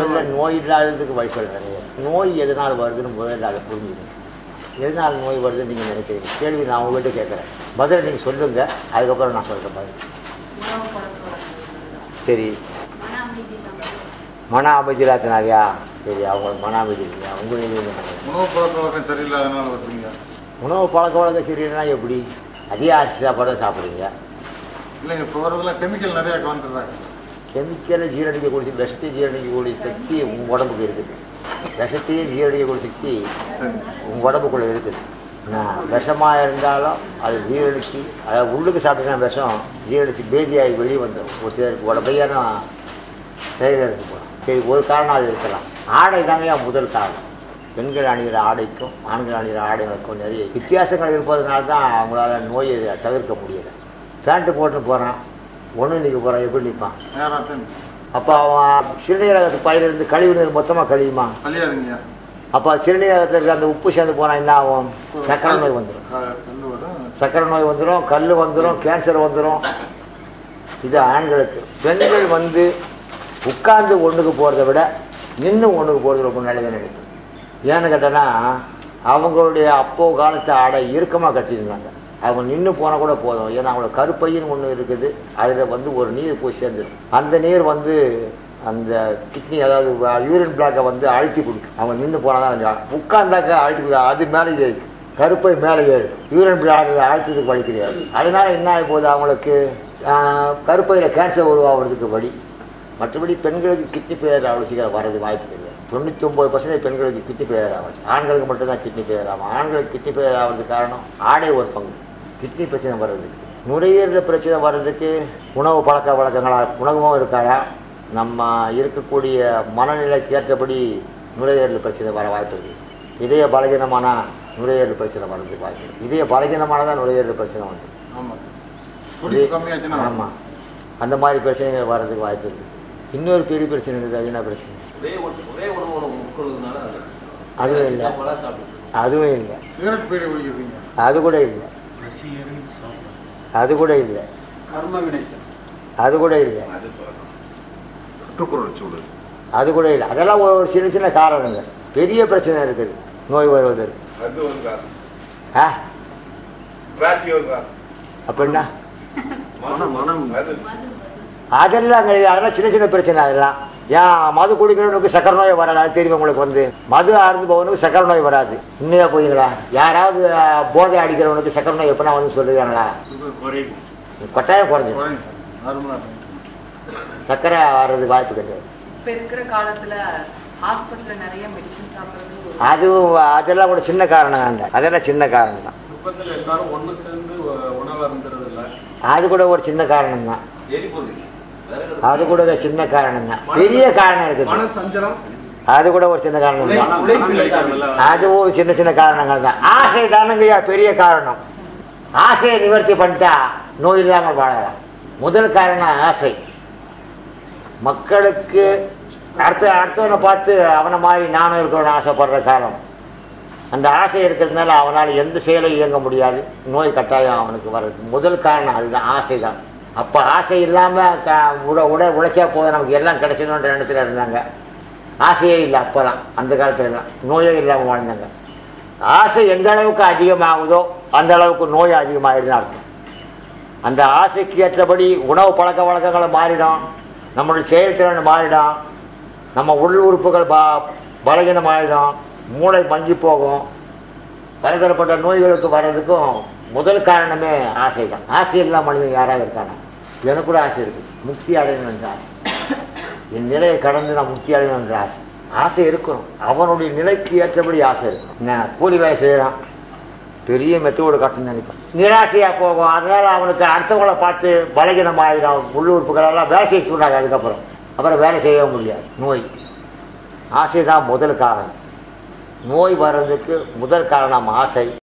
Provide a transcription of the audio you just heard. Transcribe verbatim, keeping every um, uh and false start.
இல்லை நோய் இல்லாததுக்கு வழி சொல்கிறேன். நோய் எதனால் வருதுன்னு முதல்ல அதை புரிஞ்சுக்கணும். எதனால் நோய் வருதுன்னு நீங்கள் நினைக்கிறீங்க? கேள்வி நான் உங்கள்கிட்ட கேட்குறேன், பதில் நீங்கள் சொல்லுங்கள், அதுக்கப்புறம் நான் சொல்கிறேன் பதில். சரி, மன அமைதி இல்லாதனாலையா? சரி, அவங்களுக்கு மன அமைதி இல்லையா? உங்களுக்கு உணவு பழக்க வழக்கம் சரியில்லாதனால வருவீங்க. உணவு பழக்க வழக்கம் சரியில்லைன்னா எப்படி? அதிக அரிசி சாப்பாடு சாப்பிட்றீங்க. இல்லைங்க, இப்போ வரதெல்லாம் கெமிக்கல் நிறையா கலந்துடுறாங்க. கெமிக்கலை ஜீரணிக்கக்கூடிய விஷத்தை ஜீரணிக்கக்கூடிய சக்தி உங்கள் உடம்புக்கு இருக்குது. விஷத்தையும் ஜீரணிக்கக்கூடிய சக்தி உங்கள் உடம்புக்குள்ளே இருக்குது. விஷமாக இருந்தாலும் அது ஜீரணிச்சு, அதாவது உள்ளுக்கு சாப்பிட்டீங்கன்னா விஷம் ஜீரணிச்சு பேதியாகி வெளியே வந்துடும். ஒரு சிலருக்கு உடம்பையான செயல் எடுத்து போகலாம். சரி, ஒரு காரணம் அது இருக்கலாம். ஆடை தாங்க முதல் காரணம். பெண்கள் அணிகிற ஆடைக்கும் ஆண்கள் அணிகிற ஆடைகளுக்கும் நிறைய வித்தியாசங்கள் இருப்பதனால தான் அவங்களால நோயை தவிர்க்க முடியலை. பேண்ட்டு போட்டுன்னு போகிறான், ஒன்று நிற்க போகிறான், எப்படி நிற்பான்? அப்போ அவன் சிறுநீரகத்து பயிலிருந்து கழிவு நீர் மொத்தமாக கழியுமா? கழியாதுங்க. அப்போ சிறுநீரகத்திற்கு அந்த உப்பு சேர்ந்து போனால் என்ன ஆகும்? சக்கரை நோய் வந்துடும். சக்கரை நோய் வந்துடும், கல் வந்துடும், கேன்சர் வந்துடும். இது ஆண்களுக்கு. பெண்கள் வந்து உட்கார்ந்து ஒன்றுக்கு போகிறத விட நின்று ஒன்றுக்கு போகிறது ரொம்ப நல்லதுன்னு நினைக்கும். ஏன்னு கேட்டோன்னா, அவங்களுடைய அப்போ காலத்து ஆடை இறுக்கமாக கட்டியிருந்தாங்க. அவங்க நின்று போனால் கூட போதும். ஏன்னா அவங்களோட கருப்பையின்னு ஒன்று இருக்குது, அதில் வந்து ஒரு நீர் போய் சேர்ந்துடும். அந்த நீர் வந்து அந்த கிட்னி, அதாவது யூரின் பிளாக்கை வந்து அழுத்தி கொடுக்கும். அவங்க நின்று போனால் தான். உட்கார்ந்தாக்க அழுத்தி கொடுக்கும், அது மேலே ஏறி கருப்பை மேலே ஏறும். யூரின் பிளாக் அழுத்தத்துக்கு வழி கிடையாது. அதனால் என்ன ஆகி போகுது, அவங்களுக்கு கருப்பையில் கேன்சர் உருவாகிறதுக்கு வழி. மற்றபடி பெண்களுக்கு கிட்னி ஃபெயிலியர் அவ்வளோ சீக்கிரம் வர்றது வாய்ப்பு கிடையாது. தொண்ணூற்றி ஒம்பது பர்சன்டேஜ் பெண்களுக்கு கிட்னி ஃபெயிலியர் ஆகாது. ஆண்களுக்கு மட்டும்தான் கிட்னி ஃபெயிலியர் ஆகும். ஆண்களுக்கு கிட்னி ஃபெயிலியர் ஆகிறதுக்கு காரணம் ஆடை ஒரு பங்கு. கிட்னி பிரச்சனை வர்றதுக்கு, நுரையீரல் பிரச்சனை வர்றதுக்கு உணவு பழக்க வழக்கங்களாக உணவும் இருக்காயா? நம்ம இருக்கக்கூடிய மனநிலைக்கு ஏற்றபடி நுரையீரல் பிரச்சனை வர வாய்ப்பு இருக்குது. இதய பலகீனமான நுரையீரல் பிரச்சனை வர்றதுக்கு வாய்ப்பு இருக்குது. இதய பலகீனமானதான் நுரையீரல் பிரச்சனை வந்து. ஆமாம், அந்த மாதிரி பிரச்சனைகள் வர்றதுக்கு வாய்ப்பு இருக்குது. இன்னொரு பெரிய பிரச்சனை இருக்குது, அது என்ன பிரச்சனை? அதுவும் இல்லை, அதுவும் இல்லை, அது கூட இல்லை, அது கூட இல்லை, அது கூட இல்லை, அது கூட இல்லை. அதெல்லாம் ஒரு சின்ன சின்ன காரணங்கள். பெரிய பிரச்சனை இருக்குது நோய் வருவதற்கு. அப்படின்னா அதெல்லாம் கிடையாது. அதெல்லாம் சின்ன சின்ன பிரச்சனை. அதெல்லாம் ஏன் மது குடிக்கிறவனுக்கு சக்கரை நோய் வராது, அது தெரியும் உங்களுக்கு. வந்து மது அருந்து போவனுக்கு சக்கரை நோய் வராது. உண்மையா போய்ங்களா? யாராவது போதை அடிக்கிறவனுக்கு சக்கரை நோய் எப்படின்னா வந்து சொல்லுறாங்களா? கட்டாயம் குறைஞ்சி சக்கரை வர்றதுக்கு வாய்ப்பு கிடையாது. அதுவும் அதெல்லாம் கூட சின்ன காரணம் தான். அதெல்லாம் சின்ன காரணம் தான். அது கூட ஒரு சின்ன காரணம் தான். அது கூட ஒரு சின்ன காரணம் தான். பெரிய காரணம் இருக்குது, அது கூட ஒரு சின்ன காரணம் தான். அதுவும் சின்ன சின்ன காரணங்கள் தான். ஆசை தானுங்கய்யா பெரிய காரணம். ஆசையை நிவர்த்தி பண்ணிட்டா நோய் இல்லாமல் வாழலாம். முதல் காரணம் ஆசை. மக்களுக்கு அடுத்த அடுத்தவனை பார்த்து அவனை மாதிரி நானும் இருக்கணும்னு ஆசைப்படுற காரணம். அந்த ஆசை இருக்கிறதுனால அவனால் எந்த செயலும் இயங்க முடியாது. நோய் கட்டாயம் அவனுக்கு வர்றது முதல் காரணம் அதுதான், ஆசை தான். அப்போ ஆசை இல்லாமல் க உட உட உழைச்சா போதும், நமக்கு எல்லாம் கிடைச்சணுன்ற எண்ணத்தில் இருந்தாங்க. ஆசையே இல்லை அப்போலாம், அந்த காலத்துலலாம் நோயே இல்லாமல் வாழ்ந்தாங்க. ஆசை எந்த அளவுக்கு அதிகமாகுதோ அந்த அளவுக்கு நோய் அதிகமாகிடுதுன்னு அர்த்தம். அந்த ஆசைக்கு ஏற்றபடி உணவு பழக்க வழக்கங்களை மாறிடும், நம்மளுடைய செயல்திறன் மாறிடும், நம்ம உள் உறுப்புகள் ப பலகீனம் ஆகிடும், மூளை மங்கி போகும். பலதரப்பட்ட நோய்களுக்கு வர்றதுக்கும் முதல் காரணமே ஆசை தான். ஆசை இல்லாமல் மனிதன் யாராவது இருக்கானா? எனக்கு கூட ஆசை இருக்குது, முக்தி அடையணும் என்ற ஆசை. என் நிலையை கடந்து நான் முக்தி அடையணும் என்ற ஆசை. ஆசை இருக்கணும், அவனுடைய நிலைக்கு ஏற்றபடி ஆசை இருக்கும். என்ன கூலி வேலை செய்கிறான், பெரிய மெத்தோடு கட்டணும்னு நினைப்பான், நிராசையாக போகும். அதனால் அவனுக்கு அடுத்தவங்களை பார்த்து பலகீனம் ஆகிடும். உள்ளுறுப்புகளெல்லாம் வேலை செய்ய சொன்னாங்க. அதுக்கப்புறம் அப்புறம் வேலை செய்ய முடியாது. நோய் ஆசை தான் முதல் காரணம். நோய் வர்றதுக்கு முதல் காரணம் ஆசை.